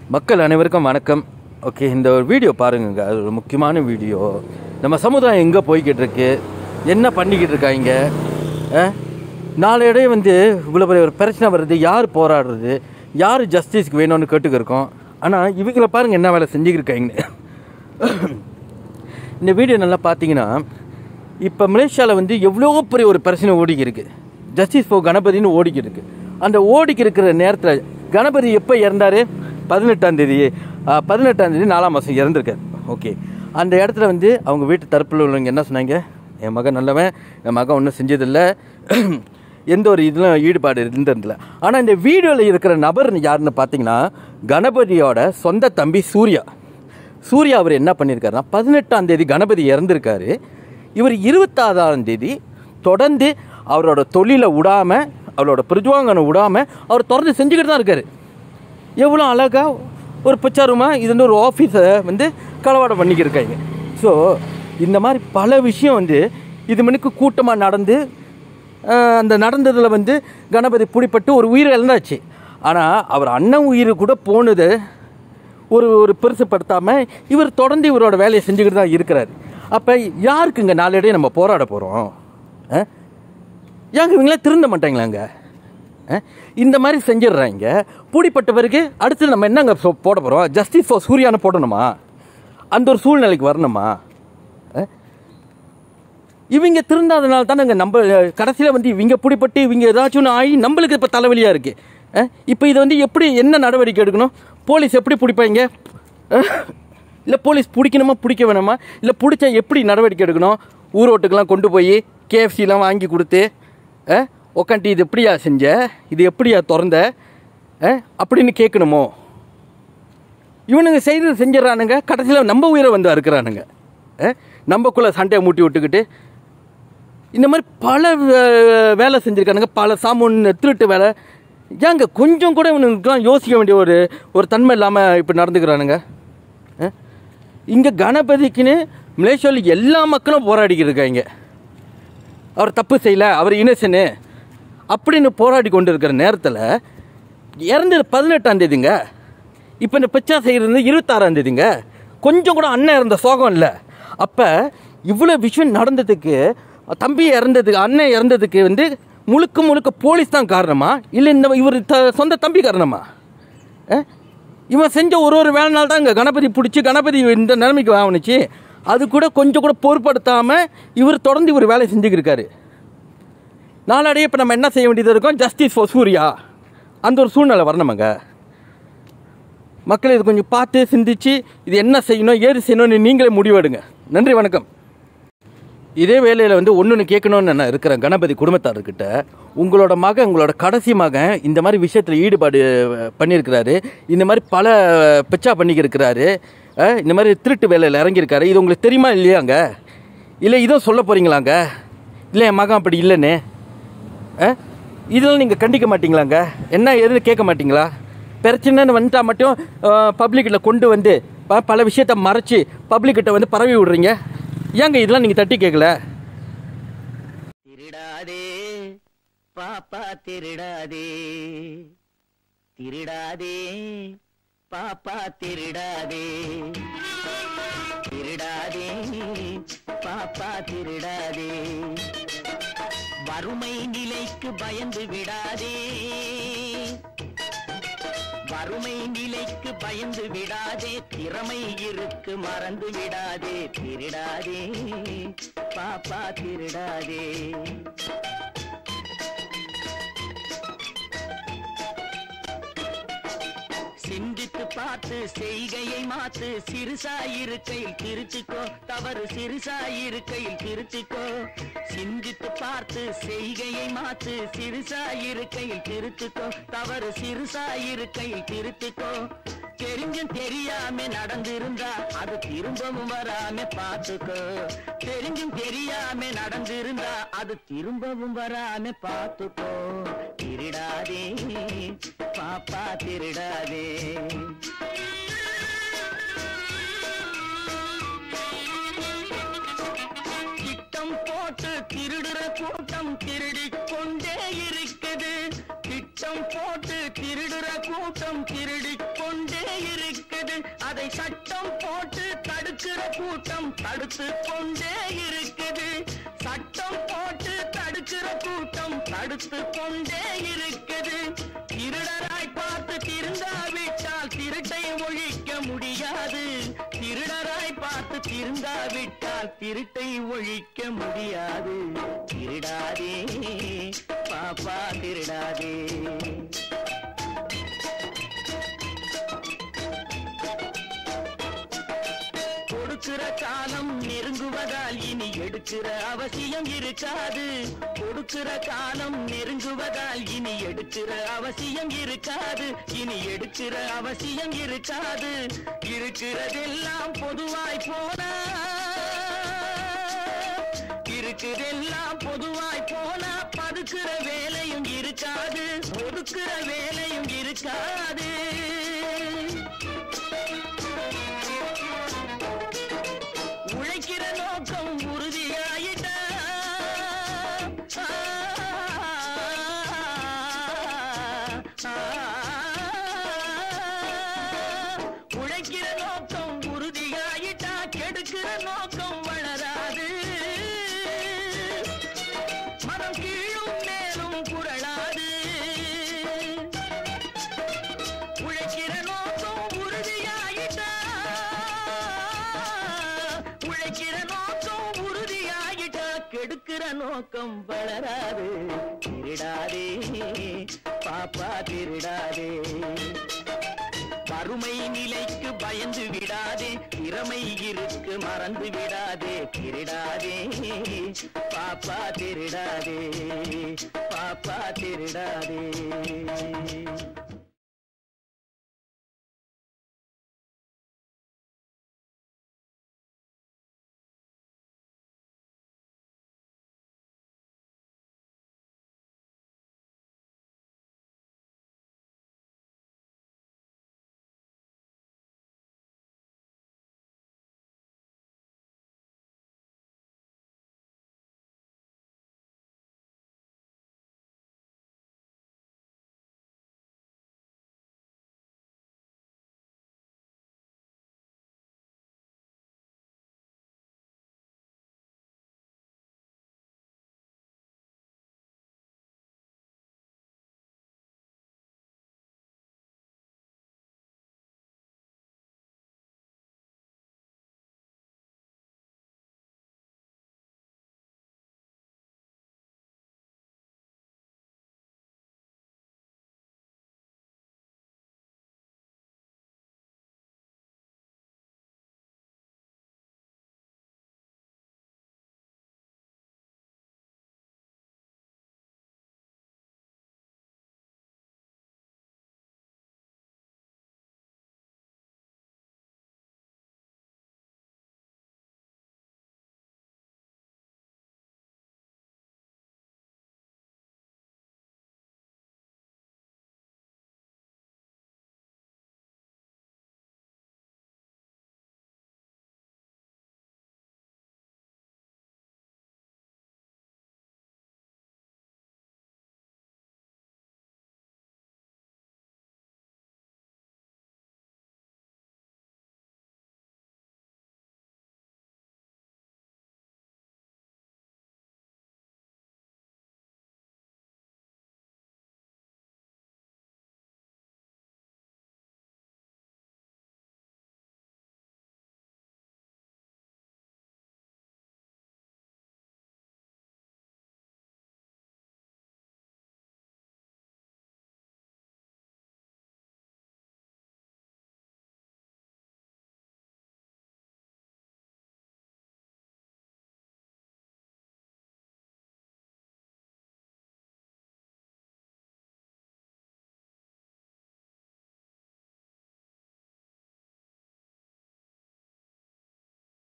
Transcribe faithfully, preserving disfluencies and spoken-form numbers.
மக்கள் அனைவருக்கும் வணக்கம். ஓகே, இந்த ஒரு வீடியோ பாருங்க. அது ஒரு முக்கியமான வீடியோ. நம்ம சமுதாயம் எங்கே போய்கிட்டு இருக்கு, என்ன பண்ணிக்கிட்டு இருக்காங்க, நாளையிடையே வந்து இவ்வளோ பெரிய ஒரு பிரச்சனை வருது, யார் போராடுறது, யார் ஜஸ்டிஸ்க்கு வேணும்னு கேட்டுக்கிருக்கோம். ஆனால் இவங்களை பாருங்கள் என்ன வேலை செஞ்சுக்கிருக்காங்கன்னு. இந்த வீடியோ நல்லா பார்த்தீங்கன்னா, இப்போ மலேசியாவில் வந்து எவ்வளோ பெரிய ஒரு பிரச்சனை ஓடிக்கி இருக்குது. ஜஸ்டிஸ் ஃபார் கணபதினு ஓடிக்கி இருக்குது. அந்த ஓடிக்கி இருக்கிற நேரத்தில் கணபதி எப்போ இறந்தார்? பதினெட்டாம் தேதி பதினெட்டாம் தேதி நாலாம் மாதம் இறந்துருக்கார். ஓகே, அந்த இடத்துல வந்து அவங்க வீட்டு தரப்பில் உள்ளவங்க என்ன சொன்னாங்க, என் மகன் நல்லவன், என் மகன் ஒன்றும் செஞ்சதில்லை, எந்த ஒரு இதெல்லாம் ஈடுபாடு இருந்ததில்லை. ஆனால் இந்த வீடியோவில் இருக்கிற நபர் யாருன்னு பார்த்தீங்கன்னா, கணபதியோட சொந்த தம்பி சூர்யா. சூர்யா அவர் என்ன பண்ணியிருக்காருன்னா, பதினெட்டாம் தேதி கணபதி இறந்துருக்காரு. இவர் இருபத்தாறாம் தேதி தொடர்ந்து அவரோட தொழிலை விடாமல், அவரோட பிரஜ்வாங்கனை விடாமல் அவர் தொடர்ந்து செஞ்சுக்கிட்டு தான் இருக்கார். எவ்வளோ அழகாக ஒரு பிரச்சாரமாக இது வந்து ஒரு ஆஃபீஸை வந்து களவாடம் பண்ணிக்கிருக்காங்க. ஸோ இந்த மாதிரி பல விஷயம் வந்து இது மணிக்கு கூட்டமாக நடந்து, அந்த நடந்ததில் வந்து கணபதி பிடிப்பட்டு ஒரு உயிரை இழந்தாச்சு. ஆனால் அவர் அண்ணன் உயிர் கூட போனது ஒரு ஒரு பெருசுப்படுத்தாமல் இவர் தொடர்ந்து இவரோட வேலையை செஞ்சுக்கிட்டு தான் இருக்கிறார். அப்போ யாருக்குங்க நாளடையே நம்ம போராட போகிறோம்? ஏங்க இவங்களே திருந்த மாட்டாங்களாங்க? இந்த மாதிரி செஞ்சிடுறாங்க. பிடிப்பட்ட பிறகு அடுத்து நம்ம என்னங்க போட போகிறோம்? ஜஸ்டிஸ் ஃபார் சூர்யான்னு போடணுமா? அந்த ஒரு சூழ்நிலைக்கு வரணுமா? இவங்க திருந்தாதனால தானேங்க நம்ம கடைசியில் வந்து இவங்க பிடிப்பட்டு இவங்க ஏதாச்சும் ஒன்று ஆகி நம்மளுக்கு இப்போ தலைவலியாக இருக்குது. இப்போ இதை வந்து எப்படி என்ன நடவடிக்கை எடுக்கணும்? போலீஸ் எப்படி பிடிப்பாங்க? இல்லை போலீஸ் பிடிக்கணுமா பிடிக்க வேணுமா? இல்லை பிடிச்சா எப்படி நடவடிக்கை எடுக்கணும்? ஊரோட்டுக்கெல்லாம் கொண்டு போய் கேஎஃப்சிலாம் வாங்கி கொடுத்து உக்காண்டி இது எப்படியா செஞ்ச, இது எப்படியா திறந்த அப்படின்னு கேட்கணுமோ? இவனுங்க செய்து செஞ்சிடறானுங்க. கடைசியில் நம்ம உயிரை வந்து அறுக்கிறானுங்க. நம்மக்குள்ளே சண்டையை மூட்டி விட்டுக்கிட்டு இந்த மாதிரி பல வேலை செஞ்சுருக்கானுங்க. பல சாமுன் திருட்டு வேலை. ஏங்க கொஞ்சம் கூட இவனுக்குலாம் யோசிக்க வேண்டிய ஒரு ஒரு தன்மை இல்லாமல் இப்போ நடந்துக்கிறானுங்க. இங்கே கணபதிக்குன்னு மலேசியாவில் எல்லா மக்களும் போராடிக்கிட்டு இருக்காங்க. அவர் தப்பு செய்யலை, அவர் இன்னசென்ட் அப்படின்னு போராடி கொண்டு இருக்கிற நேரத்தில் இறந்தது பதினெட்டாம் தேதிங்க. இப்போ இந்த பிரச்சனை செய்கிறது இருபத்தாறாம் தேதிங்க. கொஞ்சம் கூட அண்ணன் இறந்த சோகம் இல்லை. அப்போ இவ்வளோ விஷயம் நடந்ததுக்கு, தம்பி இறந்ததுக்கு, அண்ணன் இறந்ததுக்கு வந்து முழுக்க முழுக்க போலீஸ் தான் காரணமா, இல்லை இந்த இவர் த சொந்த தம்பி காரணமா? இவன் செஞ்ச ஒரு ஒரு வேலைனால தான் இங்கே கணபதி பிடிச்சி கணபதி இந்த நிலைமைக்கு ஆவணிச்சு. அது கூட கொஞ்சம் கூட பொருட்படுத்தாமல் இவர் தொடர்ந்து இவர் வேலை செஞ்சுக்கிருக்காரு. நாளடையே இப்போ நம்ம என்ன செய்ய வேண்டியது இருக்கோம்? ஜஸ்டிஸ் ஃபார் சூர்யா அந்த ஒரு சூழ்நிலை வரணுமாங்க. மக்கள் இது கொஞ்சம் பார்த்து சிந்திச்சு இது என்ன செய்யணும் ஏது செய்யணும்னு நீங்களே முடிவெடுங்க. நன்றி, வணக்கம். இதே வேலையில் வந்து ஒன்று கேட்கணும்னு நான் இருக்கிறேன் கணபதி குடும்பத்தார்கிட்ட. உங்களோட மகன், உங்களோட கடைசி மகன் இந்த மாதிரி விஷயத்தில் ஈடுபாடு பண்ணியிருக்கிறாரு. இந்த மாதிரி பல பிச்சா பண்ணிக்கிருக்கிறாரு. இந்த மாதிரி திருட்டு வேலையில் இறங்கியிருக்காரு. இது உங்களுக்கு தெரியுமா இல்லையாங்க? இல்லை இதுவும் சொல்ல போகிறீங்களாங்க? இல்லை என் மகன் அப்படி இல்லைன்னு இதெல்லாம் நீங்கள் கண்டிக்க மாட்டிங்களாங்க? என்ன எதுன்னு கேட்க மாட்டிங்களா? பிரச்சனைன்னு வந்துட்டால் மட்டும் பப்ளிக்கிட்ட கொண்டு வந்து பல விஷயத்தை மறைச்சி பப்ளிக்கிட்ட வந்து பரவி விடுறீங்க. ஏங்க இதெல்லாம் நீங்கள் தட்டி கேட்கல? திருடாதே பாப்பா திருடாதே, திருடாதே பாப்பா திருடாதே, திருடாதே பாப்பா திருடாதே, வறுமை நிலைக்கு பயந்து விடாதே, வறுமை நிலைக்கு பயந்து விடாதே, திறமை இருக்கு மறந்து விடாதே, திருடாதே பாப்பா திருடாதே. சிந்தித்து பார்த்து செய்கையை மாத்து, சிறுசாயிருக்கையில் திருத்திக்கோ, தவறு சிறுசாயிருக்கையில் திருத்திக்கோ. சிந்தித்து பார்த்து செய்கையை மாத்து, சிறுசாயிருக்கையில் திருத்திக்கோ, தவறு சிறுசாயிருக்கையில் திருத்திக்கோ. தெரிஞ்சும் தெரியாம நடந்திருந்தா அது திரும்பவும் வராம பார்த்துக்கோ. தெரிஞ்சும் தெரியாம நடந்திருந்தா அது திரும்பவும் வராம பார்த்துக்கோ. திருடாதே பாப்பா திருடாதே. திட்டம் போட்டு திருடுற கூட்டம் திருடிக் கொண்டே இருக்குது. திட்டம் போட்டு திருடுற கூட்டம் திருடிக் கொண்டே இருக்கு. இருக்குது. அதை சட்டம் போட்டு தடுக்கிற கூட்டம் தடுத்து கொண்டே இருக்குது. சட்டம் போட்டு தடுக்கிற கூட்டம் தடுத்து கொண்டே இருக்குது. திருடராய் பார்த்து திருந்தாவிட்டால் திருட்டை ஒழிக்க முடியாது. திருடராய் பார்த்து திருந்தாவிட்டால் திருட்டை ஒழிக்க முடியாது. திருடாதே பாப்பா திருடாதே. கொடுக்கிற காலம் நெருங்குவதால் இனி எடுக்கிற அவசியம் இருக்காது. கொடுக்கிற காலம் நெருங்குவதால் இனி எடுக்கிற அவசியம் இருக்காது. இனி எடுக்கிற அவசியம் இருக்காது. இருக்கிறதெல்லாம் பொதுவாய் போனா இருக்குதெல்லாம் பொதுவாய் போனா பதுக்கிற வேலையும் இருக்காது. ஒதுக்கிற வேலையும் இருக்காது. உழைக்கிற நோக்கம் உறுதியாயிட்ட உழைக்கிற நோக்கம் உறுதியாயிட்டா கெடுக்கிற நோக்கம் வளராது. மனம் கீழும் மேலும் குரலாது. உழைக்கிற நோக்கம் உறுதியாயிட்டா உழைக்கிற நோக்கம் உறுதியாயிட்டா கெடுக்கிற நோக்கம் வளராது. திருடாதே பாப்பா திருடாதே. வறுமை நிலைக்கு பயந்து விடாதே. திறமை இருக்கு மறந்து விடாதே. திருடாதே பாப்பா திருடாதே. பாப்பா திருடாதே.